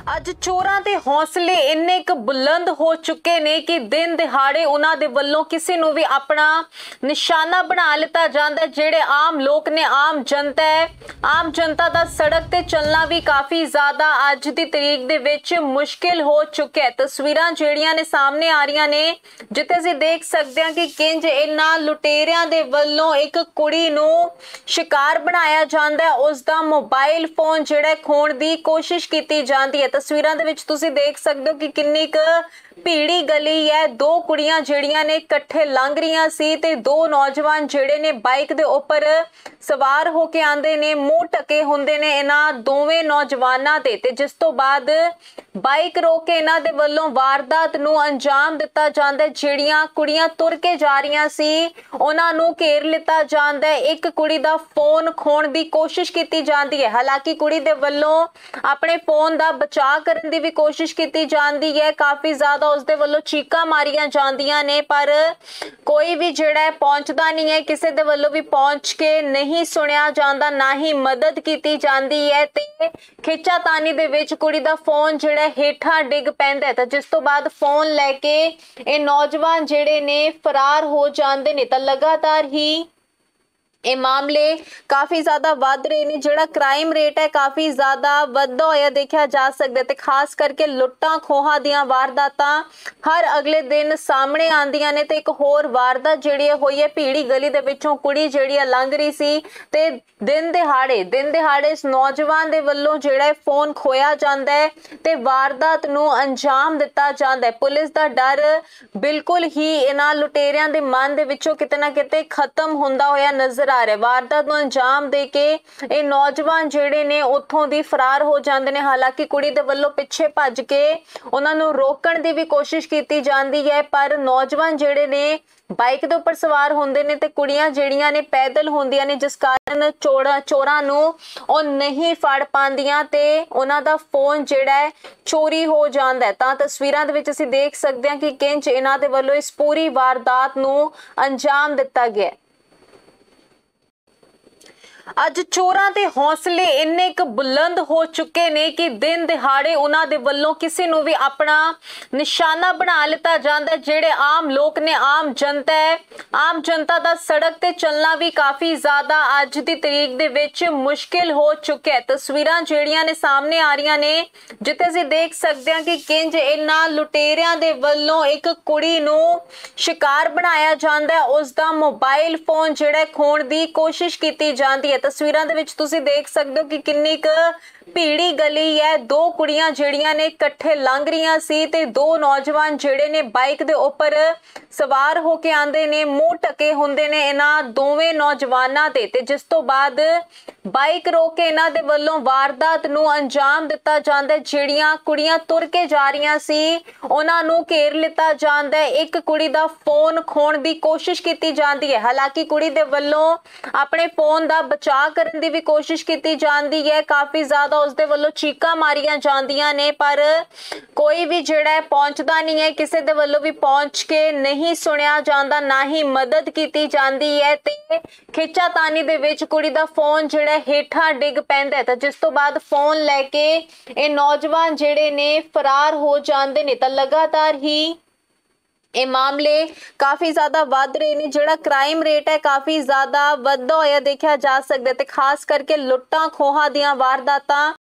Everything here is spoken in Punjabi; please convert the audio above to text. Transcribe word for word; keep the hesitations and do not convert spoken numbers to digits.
ਅੱਜ ਚੋਰਾਂ ਦੇ ਹੌਸਲੇ ਇੰਨੇ ਕੁ ਬੁਲੰਦ ਹੋ ਚੁੱਕੇ ਨੇ ਕਿ ਦਿਨ ਦਿਹਾੜੇ ਉਹਨਾਂ ਦੇ ਵੱਲੋਂ ਕਿਸੇ ਨੂੰ ਵੀ ਆਪਣਾ ਨਿਸ਼ਾਨਾ ਬਣਾ ਲਿੱਤਾ ਜਾਂਦਾ। ਜਿਹੜੇ ਆਮ ਲੋਕ ਨੇ, ਆਮ ਜਨਤਾ ਹੈ, ਆਮ ਜਨਤਾ ਦਾ ਸੜਕ ਤੇ ਚੱਲਣਾ ਵੀ ਕਾਫੀ ਜ਼ਿਆਦਾ ਅੱਜ ਦੀ ਤਰੀਕ ਦੇ ਵਿੱਚ ਮੁਸ਼ਕਿਲ ਹੋ ਚੁੱਕਿਆ ਹੈ। ਤਸਵੀਰਾਂ ਜਿਹੜੀਆਂ ਨੇ ਸਾਹਮਣੇ ਆ ਰਹੀਆਂ ਨੇ, ਜਿੱਥੇ ਅਸੀਂ ਦੇਖ ਸਕਦੇ ਹਾਂ ਕਿ ਕਿੰਜ ਇਹਨਾਂ ਲੁਟੇਰਿਆਂ ਦੇ ਵੱਲੋਂ ਇੱਕ ਕੁੜੀ ਨੂੰ ਸ਼ਿਕਾਰ ਬਣਾਇਆ ਜਾਂਦਾ ਹੈ, ਉਸ ਦਾ ਮੋਬਾਈਲ ਫੋਨ ਜਿਹੜਾ ਖੋਣ ਦੀ ਕੋਸ਼ਿਸ਼ ਕੀਤੀ ਜਾਂਦੀ ਹੈ। ਤਸਵੀਰਾਂ ਦੇ ਵਿੱਚ ਤੁਸੀਂ ਦੇਖ ਸਕਦੇ ਹੋ ਕਿ ਕਿੰਨੀ ਕੁ ਭੀੜੀ ਗਲੀ ਹੈ। ਦੋ ਕੁੜੀਆਂ ਜਿਹੜੀਆਂ ਨੇ ਇਕੱਠੇ ਲੰਘ ਰਹੀਆਂ ਸੀ ਤੇ ਦੋ ਨੌਜਵਾਨ ਜਿਹੜੇ ਨੇ ਬਾਈਕ ਦੇ ਉੱਪਰ ਸਵਾਰ ਹੋ ਕੇ ਆਂਦੇ ਨੇ, ਮੂੰਹ ਢਕੇ ਹੁੰਦੇ ਨੇ ਇਹਨਾਂ ਦੋਵੇਂ ਨੌਜਵਾਨਾਂ ਦੇ, ਤੇ ਜਿਸ ਤੋਂ ਬਾਅਦ ਬਾਈਕ ਰੋਕ ਕੇ ਇਹਨਾਂ ਦੇ ਵੱਲੋਂ ਵਾਰਦਾਤ ਨੂੰ ਅੰਜਾਮ ਦਿੱਤਾ ਜਾਂਦਾ। ਜਿਹੜੀਆਂ ਕੁੜੀਆਂ ਤੁਰ ਕੇ ਜਾ ਰਹੀਆਂ ਸੀ ਉਹਨਾਂ ਨੂੰ ਘੇਰ ਲਿੱਤਾ ਜਾਂਦਾ। ਇੱਕ ਕੁੜੀ ਦਾ ਫੋਨ ਖੋਣ ਦੀ ਕੋਸ਼ਿਸ਼ ਕੀਤੀ ਜਾਂਦੀ ਹੈ। ਹਾਲਾਂਕਿ ਕੁੜੀ ਦੇ ਵੱਲੋਂ ਆਪਣੇ ਫੋਨ ਦਾ ਬਚਾਅ ਕਰਨ ਦੀ ਵੀ ਕੋਸ਼ਿਸ਼ ਕੀਤੀ ਜਾਂਦੀ ਹੈ। ਕਾਫੀ ਜ਼ਿਆਦਾ ਉਸਦੇ ਵੱਲੋਂ ਚੀਕਾਂ ਮਾਰੀਆਂ ਜਾਂਦੀਆਂ ਨੇ, ਪਰ ਕੋਈ ਵੀ ਜਿਹੜਾ ਹੈ ਪਹੁੰਚਦਾ ਨਹੀਂ ਹੈ। ਕਿਸੇ ਦੇ ਵੱਲੋਂ ਵੀ ਪਹੁੰਚ ਕੇ ਨਹੀਂ ਸੁਣਿਆ ਜਾਂਦਾ, ਨਾ ਹੀ ਮਦਦ ਕੀਤੀ ਜਾਂਦੀ ਹੈ। ਤੇ ਖਿੱਚਾਤਾਨੀ ਦੇ ਵਿੱਚ ਕੁੜੀ ਦਾ ਫੋਨ ਜਿਹੜਾ ਹੇਠਾਂ ਡਿੱਗ ਪੈਂਦਾ ਹੈ, ਤਾਂ ਜਿਸ ਤੋਂ ਬਾਅਦ ਫੋਨ ਲੈ ਕੇ ਇਹ ਨੌਜਵਾਨ ਜਿਹੜੇ ਨੇ ਫਰਾਰ ਹੋ ਜਾਂਦੇ ਨੇ। ਤਾਂ ਲਗਾਤਾਰ ਹੀ ਇਹ ਮਾਮਲੇ ਕਾਫੀ ਜ਼ਿਆਦਾ ਵੱਧ ਰਹੇ ਨੇ। ਜਿਹੜਾ ਕ੍ਰਾਈਮ ਰੇਟ ਹੈ ਕਾਫੀ ਜ਼ਿਆਦਾ ਵੱਧਦਾ ਹੋਇਆ ਦੇਖਿਆ ਜਾ ਸਕਦਾ, ਤੇ ਖਾਸ ਕਰਕੇ ਲੁੱਟਾਂ ਖੋਹਾਂ ਦੀਆਂ ਵਾਰਦਾਤਾਂ ਹਰ ਅਗਲੇ ਦਿਨ ਸਾਹਮਣੇ ਆਉਂਦੀਆਂ ਨੇ। ਤੇ ਇੱਕ ਹੋਰ ਵਾਰਦਾਤ ਜਿਹੜੀ ਹੋਈ ਹੈ, ਭੀੜੀ ਗਲੀ ਦੇ ਵਿੱਚੋਂ ਕੁੜੀ ਜਿਹੜੀ ਲੰਘ ਰਹੀ ਸੀ ਤੇ ਦਿਨ ਦਿਹਾੜੇ ਦਿਨ ਦਿਹਾੜੇ ਇਸ ਨੌਜਵਾਨ ਦੇ ਵੱਲੋਂ ਜਿਹੜਾ ਫੋਨ ਖੋਇਆ ਜਾਂਦਾ ਹੈ ਤੇ ਵਾਰਦਾਤ ਨੂੰ ਅੰਜਾਮ ਦਿੱਤਾ ਜਾਂਦਾ ਹੈ। ਪੁਲਿਸ ਦਾ ਡਰ ਬਿਲਕੁਲ ਹੀ ਇਹਨਾਂ ਲੁਟੇਰਿਆਂ ਦੇ ਮਨ ਦੇ ਵਿੱਚੋਂ ਕਿਤੇ ਨਾ ਕਿਤੇ ਖਤਮ ਹੁੰਦਾ ਹੋਇਆ ਨਜ਼ਰ ਆ ਰਿਹਾ। ਵਾਰਦਾਤ ਨੂੰ ਅੰਜਾਮ ਦੇ ਕੇ ਇਹ ਨੌਜਵਾਨ ਜਿਹੜੇ ਨੇ ਉੱਥੋਂ ਦੀ ਫਰਾਰ ਹੋ ਜਾਂਦੇ ਨੇ। ਹਾਲਾਂਕਿ ਕੁੜੀ ਦੇ ਵੱਲੋਂ ਪਿੱਛੇ ਭੱਜ ਕੇ ਉਹਨਾਂ ਨੂੰ ਰੋਕਣ ਦੀ ਵੀ ਕੋਸ਼ਿਸ਼ ਕੀਤੀ ਜਾਂਦੀ ਹੈ, ਪਰ ਨੌਜਵਾਨ ਜਿਹੜੇ ਨੇ ਬਾਈਕ ਦੇ ਉੱਪਰ ਸਵਾਰ ਹੁੰਦੇ ਨੇ ਤੇ ਕੁੜੀਆਂ ਜਿਹੜੀਆਂ ਨੇ ਪੈਦਲ ਹੁੰਦੀਆਂ ਨੇ, ਜਿਸ ਕਾਰਨ ਚੋਰਾਂ ਚੋਰਾਂ ਨੂੰ ਉਹ ਨਹੀਂ ਫੜ ਪਾਉਂਦੀਆਂ ਤੇ ਉਹਨਾਂ ਦਾ ਫੋਨ ਜਿਹੜਾ ਹੈ ਚੋਰੀ ਹੋ ਜਾਂਦਾ ਹੈ। ਤਾਂ ਤਸਵੀਰਾਂ ਦੇ ਵਿੱਚ ਅਸੀਂ ਦੇਖ ਸਕਦੇ ਹਾਂ ਕਿ ਕਿੰਜ ਇਹਨਾਂ ਦੇ ਵੱਲੋਂ ਇਸ ਪੂਰੀ ਵਾਰਦਾਤ ਨੂੰ ਅੰਜਾਮ ਦਿੱਤਾ ਗਿਆ। ਅੱਜ ਚੋਰਾਂ ਦੇ ਹੌਸਲੇ ਇੰਨੇ ਕੁ ਬੁਲੰਦ ਹੋ ਚੁੱਕੇ ਨੇ ਕਿ ਦਿਨ ਦਿਹਾੜੇ ਉਹਨਾਂ ਦੇ ਵੱਲੋਂ ਕਿਸੇ ਨੂੰ ਵੀ ਆਪਣਾ ਨਿਸ਼ਾਨਾ ਬਣਾ ਲਿੱਤਾ ਜਾਂਦਾ। ਜਿਹੜੇ ਆਮ ਲੋਕ ਨੇ, ਆਮ ਜਨਤਾ ਹੈ, ਆਮ ਜਨਤਾ ਦਾ ਸੜਕ ਤੇ ਚੱਲਣਾ ਵੀ ਕਾਫੀ ਜ਼ਿਆਦਾ ਅੱਜ ਦੀ ਤਰੀਕ ਦੇ ਵਿੱਚ ਮੁਸ਼ਕਿਲ ਹੋ ਚੁੱਕਿਆ ਹੈ। ਤਸਵੀਰਾਂ ਜਿਹੜੀਆਂ ਨੇ ਸਾਹਮਣੇ ਆ ਰਹੀਆਂ ਨੇ, ਜਿੱਥੇ ਅਸੀਂ ਦੇਖ ਸਕਦੇ ਹਾਂ ਕਿ ਕਿੰਜ ਇਹਨਾਂ ਲੁਟੇਰਿਆਂ ਦੇ ਵੱਲੋਂ ਇੱਕ ਕੁੜੀ ਨੂੰ ਸ਼ਿਕਾਰ ਬਣਾਇਆ ਜਾਂਦਾ, ਉਸ ਦਾ ਮੋਬਾਈਲ ਫੋਨ ਜਿਹੜਾ ਖੋਣ ਦੀ ਕੋਸ਼ਿਸ਼ ਕੀਤੀ ਜਾਂਦੀ ਹੈ। ਤਸਵੀਰਾਂ ਦੇ ਵਿੱਚ ਤੁਸੀਂ ਦੇਖ ਸਕਦੇ ਹੋ ਕਿ ਕਿੰਨੀ ਕੁ ਭੀੜੀ ਗਲੀ ਹੈ। ਦੋ ਕੁੜੀਆਂ ਜਿਹੜੀਆਂ ਨੇ ਇਕੱਠੇ ਲੰਘ ਰਹੀਆਂ ਸੀ ਤੇ ਦੋ ਨੌਜਵਾਨ ਜਿਹੜੇ ਨੇ ਬਾਈਕ ਦੇ ਉੱਪਰ ਸਵਾਰ ਹੋ ਕੇ ਆਂਦੇ ਨੇ, ਮੂੰਹ ਢਕੇ ਹੁੰਦੇ ਨੇ ਇਹਨਾਂ ਦੋਵੇਂ ਨੌਜਵਾਨਾਂ ਦੇ, ਤੇ ਜਿਸ ਤੋਂ ਬਾਅਦ ਬਾਈਕ ਰੋਕ ਕੇ ਇਹਨਾਂ ਦੇ ਵੱਲੋਂ ਵਾਰਦਾਤ ਨੂੰ ਅੰਜਾਮ ਦਿੱਤਾ ਜਾਂਦਾ। ਜਿਹੜੀਆਂ ਕੁੜੀਆਂ ਤੁਰ ਕੇ ਜਾ ਰਹੀਆਂ ਸੀ ਉਹਨਾਂ ਨੂੰ ਘੇਰ ਲਿੱਤਾ ਜਾਂਦਾ। ਇੱਕ ਕੁੜੀ ਦਾ ਫੋਨ ਖੋਣ ਦੀ ਕੋਸ਼ਿਸ਼ ਕੀਤੀ ਜਾਂਦੀ ਹੈ। ਹਾਲਾਂਕਿ ਕੁੜੀ ਦੇ ਵੱਲੋਂ ਆਪਣੇ ਫੋਨ ਦਾ ਬਚਾਅ ਕਰਨ ਦੀ ਵੀ ਕੋਸ਼ਿਸ਼ ਕੀਤੀ ਜਾਂਦੀ ਹੈ। ਕਾਫੀ ਜ਼ਿਆਦਾ ਉਸਦੇ ਵੱਲੋਂ ਚੀਕਾਂ ਮਾਰੀਆਂ ਜਾਂਦੀਆਂ ਨੇ, ਪਰ ਕੋਈ ਵੀ ਜਿਹੜਾ ਹੈ ਪਹੁੰਚਦਾ ਨਹੀਂ ਹੈ। ਕਿਸੇ ਦੇ ਵੱਲੋਂ ਵੀ ਪਹੁੰਚ ਕੇ ਨਹੀਂ ਸੁਣਿਆ ਜਾਂਦਾ, ਨਾ ਹੀ ਮਦਦ ਕੀਤੀ ਜਾਂਦੀ ਹੈ। ਤੇ ਖਿੱਚਾਤਾਨੀ ਦੇ ਵਿੱਚ ਕੁੜੀ ਦਾ ਫੋਨ ਜਿਹੜਾ ਹੇਠਾਂ ਡਿੱਗ ਪੈਂਦਾ ਹੈ, ਤਾਂ ਜਿਸ ਤੋਂ ਬਾਅਦ ਫੋਨ ਲੈ ਕੇ ਇਹ ਨੌਜਵਾਨ ਜਿਹੜੇ ਨੇ ਫਰਾਰ ਹੋ ਜਾਂਦੇ ਨੇ। ਤਾਂ ਲਗਾਤਾਰ ਹੀ ਇਹ ਮਾਮਲੇ ਕਾਫੀ ਜ਼ਿਆਦਾ ਵੱਧ ਰਹੇ ਨੇ। ਜਿਹੜਾ ਕ੍ਰਾਈਮ ਰੇਟ ਹੈ ਕਾਫੀ ਜ਼ਿਆਦਾ ਵੱਧਦਾ ਹੋਇਆ ਦੇਖਿਆ ਜਾ ਸਕਦਾ, ਤੇ ਖਾਸ ਕਰਕੇ ਲੁੱਟਾਂ ਖੋਹਾਂ ਦੀਆਂ ਵਾਰਦਾਤਾਂ